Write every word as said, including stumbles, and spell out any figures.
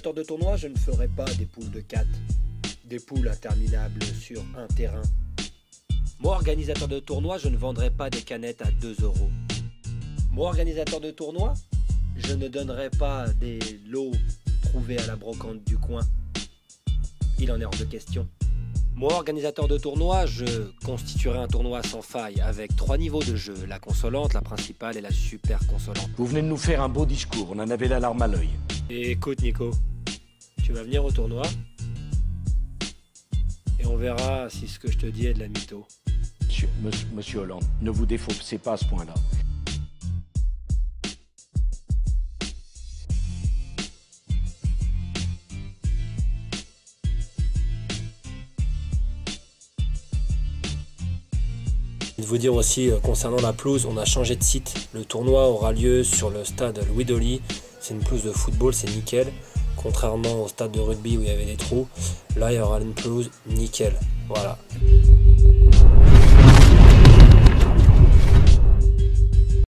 organisateur de tournoi, je ne ferai pas des poules de quatre, des poules interminables sur un terrain. Moi, organisateur de tournoi, je ne vendrai pas des canettes à deux euros. Moi, organisateur de tournoi, je ne donnerai pas des lots trouvés à la brocante du coin. Il en est hors de question. Moi, organisateur de tournoi, je constituerai un tournoi sans faille avec trois niveaux de jeu, la consolante, la principale et la super consolante. Vous venez de nous faire un beau discours, on en avait la larme à l'œil. Et écoute Nico, tu vas venir au tournoi et on verra si ce que je te dis est de la mytho. Monsieur, monsieur, monsieur Hollande, ne vous défaussez pas à ce point-là. De vous dire aussi euh, concernant la pelouse, on a changé de site. Le tournoi aura lieu sur le stade Louis Dolly. C'est une pelouse de football, c'est nickel. Contrairement au stade de rugby où il y avait des trous, là il y aura une pelouse nickel. Voilà.